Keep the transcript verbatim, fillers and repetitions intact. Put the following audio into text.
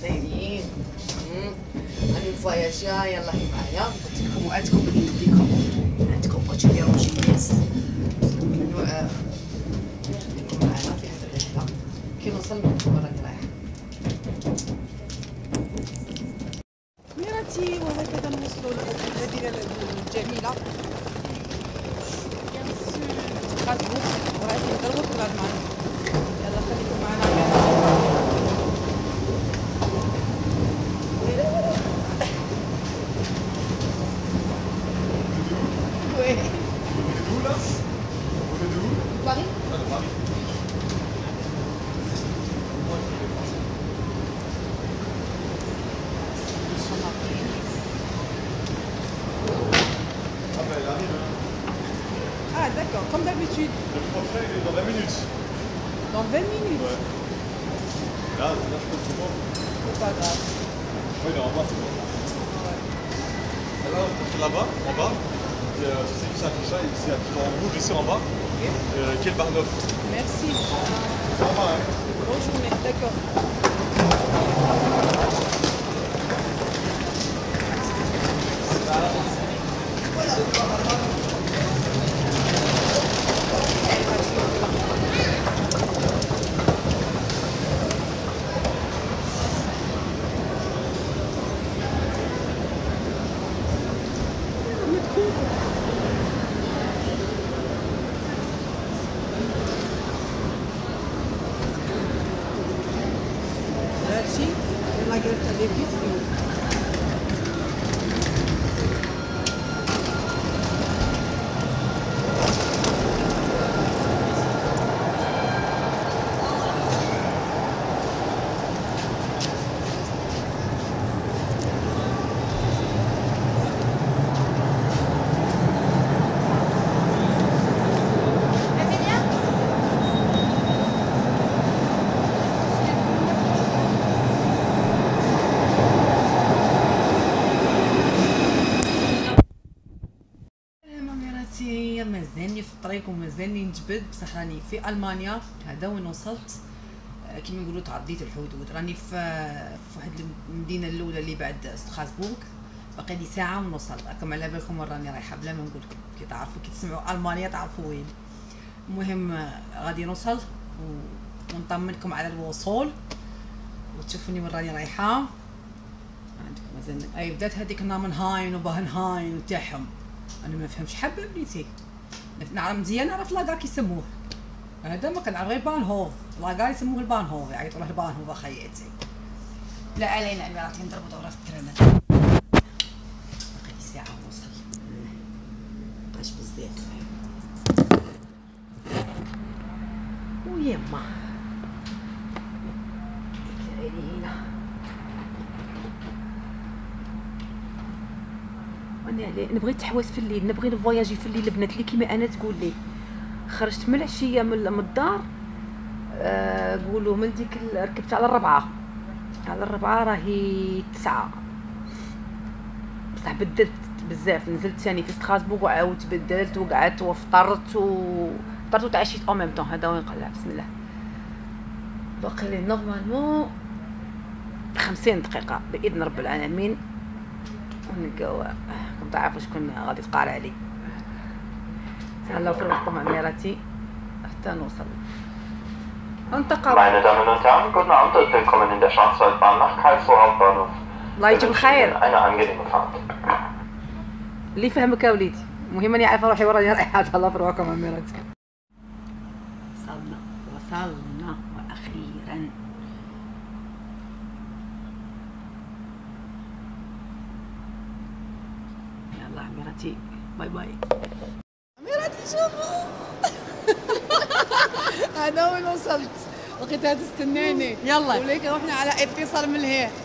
دايرين؟ راني مفواياجة، يلا هي معايا، قلت لكم وعدتكم بلي نديكم عندكم بغيتو ديروا جينيس من نديكم معانا في هاد الرحلة. كي نوصل نقولكم راني رايحة. ميراتي وهكذا نوصلوا للمدينة الجميلة ستراسبورغ، ورايحين نضربوا في الألمان. يلا خليكم معنا. Paris? Ah, de Paris. Ah ben elle arrive. Ah d'accord, comme d'habitude. Le prochain il est dans vingt minutes. Dans vingt minutes? Ouais. Là, là je pense que c'est bon. C'est pas grave. Oui, non, en bas c'est bon. Ouais. Alors, là-bas, en bas, tu sais que c'est affiché, c'est affiché en rouge ici en bas. Euh, quel bar neuf? Merci. C'est en bas, hein? Bonne journée, d'accord. مازالني في الطريق ومازالني نجبد، بصح راني في المانيا. هذا وين وصلت كيما نقولوا تعديت الحدود. راني في في واحد المدينه الاولى اللي بعد ستراسبورغ، باقي لي ساعه ونوصل. راكم على بالكم وين راني رايحه بلا ما نقول لكم، كي تعرفوا كي تسمعوا المانيا تعرفوا وين. المهم غادي نوصل ونطمنكم على الوصول وتشوفوني وين راني رايحه. عندكم مازال اي بدات هذيك نامنهاين وباهنهاين وتاعهم، انا ما فهمش حبه بنيتي. نعرف مزيان، نعرف لاكار كيسموه، هذا ما كنعرف غير بانهوف. لاكار يسموه البانهوف، يعيطوا له البانهوف اخياتي. لا علينا اميراتي نضربوا دوره في الترامات. باقي لي ساعه ونوصل، مابقاش بزاف. ويما كاينين هنا انا نبغي التحواس في الليل، نبغي نفواياجي في الليل. البنات اللي كيما انا تقول لي خرجت من العشيه من الدار، أه قولوا من ديك ركبت على الربعه، على الربعه راهي تسعة، بصح بدلت بزاف. نزلت ثاني في ستراسبورغ وعاودت بدلت وقعدت وفطرت وفطرت وتعشيت او ميم طون. هذا وين قلع بسم الله. باقي لي نورمالمون خمسين دقيقه باذن رب العالمين ونلقاو. كنت تعرفوا شكون غادي تقارع علي. تهلاو في روحكم عميراتي حتى نوصل. انتقل. Meine Damen und Herren, guten Abend und willkommen in der Schwarzwaldbahn nach Karlsruhe Hauptbahnhof. الله يجيب الخير. Eine angenehme Fahrt. اللي فهمك يا وليدي، المهم اني عارفه روحي وين راني رايحه. تهلاو في روحكم عميراتي. وصلنا وصلنا واخيرا. يلا عميراتي باي باي. عميراتي شوفوا هذا وين وصلت، لقيتها تستناني. يلا ولكن رحنا على اتصال من الهي.